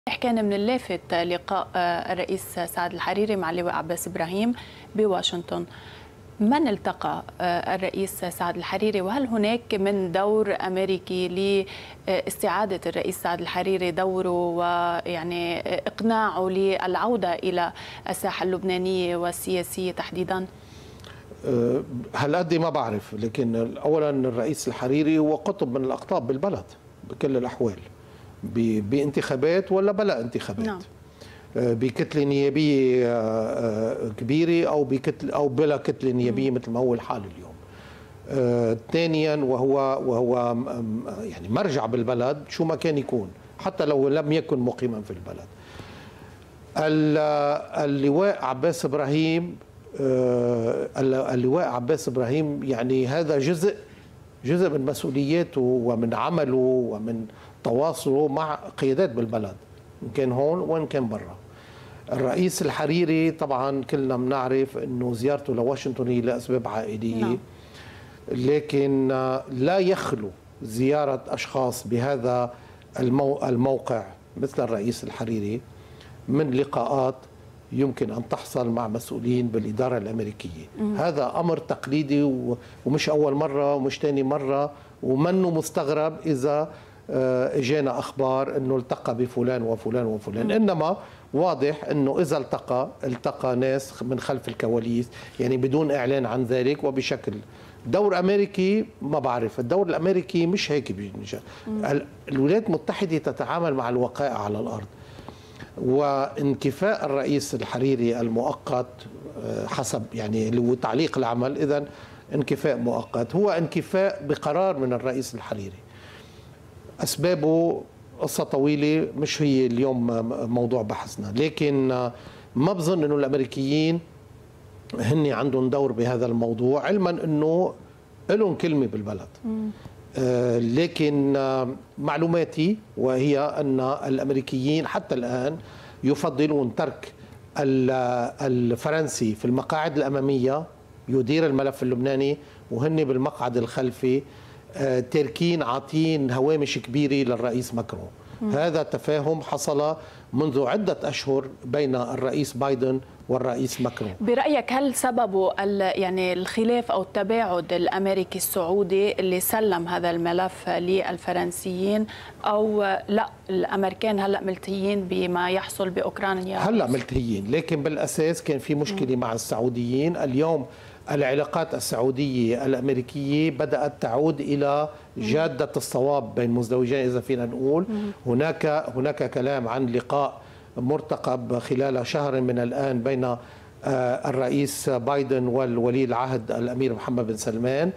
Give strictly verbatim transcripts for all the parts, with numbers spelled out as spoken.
كان من اللافت لقاء الرئيس سعد الحريري مع اللواء عباس إبراهيم بواشنطن. من التقى الرئيس سعد الحريري، وهل هناك من دور أمريكي لاستعادة الرئيس سعد الحريري دوره ويعني إقناعه للعودة إلى الساحة اللبنانية والسياسية تحديدا؟ هالقد ما بعرف، لكن أولا الرئيس الحريري هو قطب من الأقطاب بالبلد بكل الأحوال، بانتخابات ولا بلا انتخابات. نعم. بكتله نيابيه كبيره او بكتل او بلا كتله نيابيه مثل ما هو الحال اليوم. ثانيا وهو وهو يعني مرجع بالبلد شو ما كان يكون، حتى لو لم يكن مقيما في البلد. اللواء عباس ابراهيم اللواء عباس ابراهيم يعني هذا جزء جزء من مسؤولياته ومن عمله ومن تواصله مع قيادات بالبلد، إن كان هون وإن كان برا. الرئيس الحريري طبعا كلنا بنعرف أنه زيارته لواشنطن هي لأسباب عائلية. نعم. لكن لا يخلو زيارة أشخاص بهذا الموقع مثل الرئيس الحريري من لقاءات يمكن أن تحصل مع مسؤولين بالإدارة الأمريكية. مم. هذا أمر تقليدي ومش أول مرة ومش تاني مرة، ومنه مستغرب إذا اجانا اخبار انه التقى بفلان وفلان وفلان. م. انما واضح انه اذا التقى التقى ناس من خلف الكواليس، يعني بدون اعلان عن ذلك وبشكل دور امريكي. ما بعرف الدور الامريكي مش هيك بيجي. الولايات المتحده تتعامل مع الوقائع على الارض، وانكفاء الرئيس الحريري المؤقت حسب يعني اللي هو تعليق العمل، اذا انكفاء مؤقت هو انكفاء بقرار من الرئيس الحريري. أسبابه قصة طويلة مش هي اليوم موضوع بحثنا، لكن ما بظن أنه الأمريكيين هن عندهم دور بهذا الموضوع، علما أنه لهم كلمة بالبلد. آه لكن آه معلوماتي وهي أن الأمريكيين حتى الآن يفضلون ترك الفرنسي في المقاعد الأمامية يدير الملف اللبناني، وهن بالمقعد الخلفي تركين عاطين هوامش كبيرة للرئيس ماكرون. م. هذا تفاهم حصل منذ عدة أشهر بين الرئيس بايدن والرئيس ماكرون. برأيك هل سببه يعني الخلاف أو التباعد الأمريكي السعودي اللي سلم هذا الملف للفرنسيين، أو لا الأمريكان هلأ ملتهيين بما يحصل بأوكرانيا؟ هلأ ملتهيين، لكن بالأساس كان في مشكلة م. مع السعوديين. اليوم العلاقات السعودية الأمريكية بدأت تعود إلى جادة الصواب بين مزدوجين إذا فينا نقول. هناك هناك كلام عن لقاء مرتقب خلال شهر من الآن بين الرئيس بايدن والولي العهد الأمير محمد بن سلمان.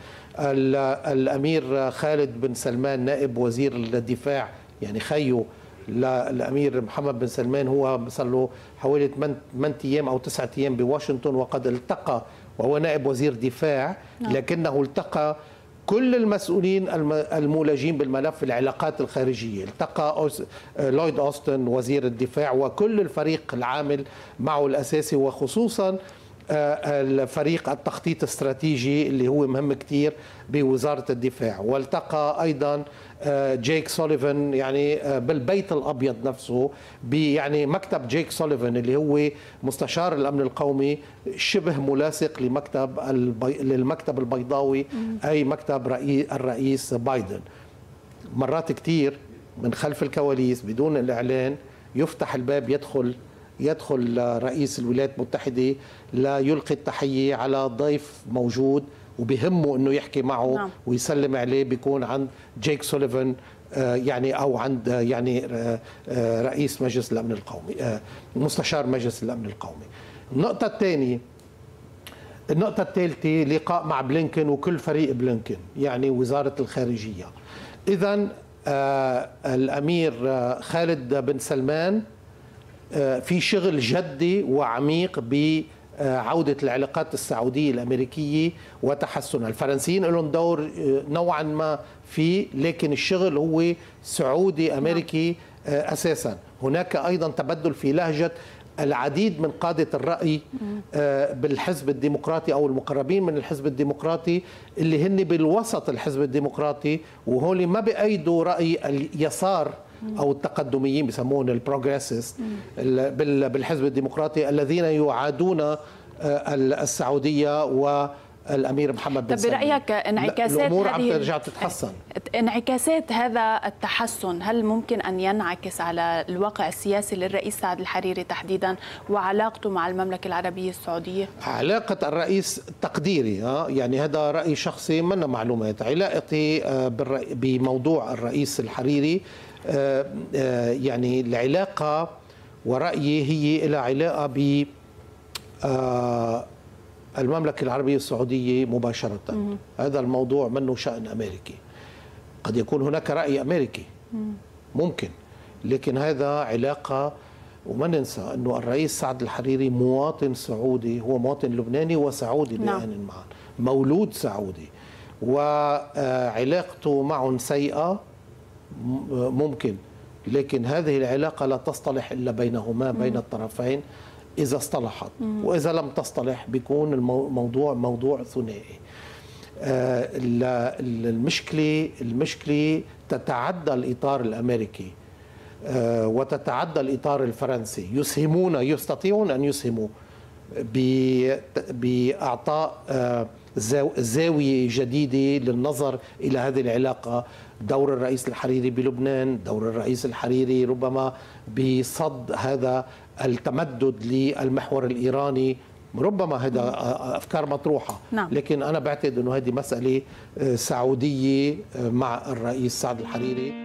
الأمير خالد بن سلمان نائب وزير الدفاع، يعني خيو الأمير محمد بن سلمان، هو صار له حوالي ثمانية أيام أو تسعة أيام بواشنطن، وقد التقى وهو نائب وزير دفاع. لكنه التقى كل المسؤولين المولجين بالملف العلاقات الخارجية. التقى لويد أوستن وزير الدفاع وكل الفريق العامل معه الأساسي، وخصوصا الفريق التخطيط الاستراتيجي اللي هو مهم كتير بوزارة الدفاع. والتقى أيضا جيك سوليفان يعني بالبيت الأبيض نفسه، يعني مكتب جيك سوليفان اللي هو مستشار الأمن القومي شبه ملاصق لمكتب البي... للمكتب البيضاوي، أي مكتب رئيس الرئيس بايدن. مرات كتير من خلف الكواليس بدون الإعلان يفتح الباب، يدخل يدخل رئيس الولايات المتحدة لا يلقي التحية على ضيف موجود وبهمه انه يحكي معه. نعم. ويسلم عليه، بيكون عند جيك سوليفان يعني او عند يعني رئيس مجلس الامن القومي، مستشار مجلس الامن القومي. النقطة الثانية النقطة الثالثة لقاء مع بلينكن وكل فريق بلينكن، يعني وزارة الخارجية. إذن الأمير خالد بن سلمان في شغل جدي وعميق بعودة العلاقات السعودية الأمريكية وتحسنها. الفرنسيين لهم دور نوعا ما فيه، لكن الشغل هو سعودي أمريكي أساسا. هناك أيضا تبدل في لهجة العديد من قادة الرأي بالحزب الديمقراطي أو المقربين من الحزب الديمقراطي اللي هن بالوسط الحزب الديمقراطي، وهول ما بأيدوا رأي اليسار أو التقدميين بسموهم البروغريسيست بالحزب الديمقراطي الذين يعادون السعودية والأمير محمد بن سلمان. طب برأيك انعكاسات الأمور عم هذه ترجع تتحسن، انعكاسات هذا التحسن هل ممكن أن ينعكس على الواقع السياسي للرئيس سعد الحريري تحديدا وعلاقته مع المملكة العربية السعودية؟ علاقة الرئيس تقديري، يعني هذا رأي شخصي من معلومات، علاقتي بموضوع الرئيس الحريري يعني العلاقة ورأيي هي لها علاقة ب المملكة العربية السعودية مباشرة. مم. هذا الموضوع منه شأن أمريكي، قد يكون هناك رأي أمريكي ممكن، لكن هذا علاقة. وما ننسى أنه الرئيس سعد الحريري مواطن سعودي، هو مواطن لبناني وسعودي بآن معا، مولود سعودي، وعلاقته معهم سيئة ممكن، لكن هذه العلاقة لا تصطلح إلا بينهما بين الطرفين إذا اصطلحت، وإذا لم تصطلح بيكون الموضوع موضوع ثنائي. المشكلة المشكلة تتعدى الإطار الأمريكي وتتعدى الإطار الفرنسي. يسهمون يستطيعون أن يسهموا بإعطاء زاوية جديدة للنظر إلى هذه العلاقة. دور الرئيس الحريري بلبنان، دور الرئيس الحريري ربما بصد هذا التمدد للمحور الإيراني، ربما هذا أفكار مطروحة. نعم. لكن أنا بعتقد أنه هذه مسألة سعودية مع الرئيس سعد الحريري.